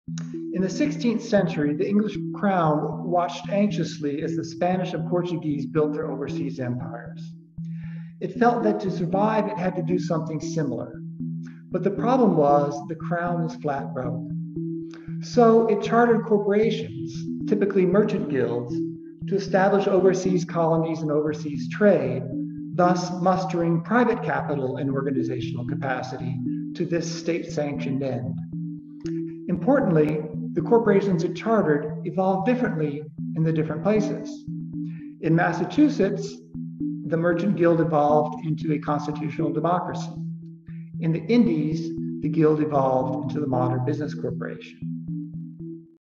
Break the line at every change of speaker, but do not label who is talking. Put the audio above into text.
In the 16th century, the English crown watched anxiously as the Spanish and Portuguese built their overseas empires. It felt that to survive, it had to do something similar. But the problem was the crown was flat broke. So it chartered corporations, typically merchant guilds, to establish overseas colonies and overseas trade, thus mustering private capital and organizational capacity to this state-sanctioned end. Importantly, the corporations it chartered evolved differently in the different places. In Massachusetts, the merchant guild evolved into a constitutional democracy. In the Indies, the guild evolved into the modern business corporation.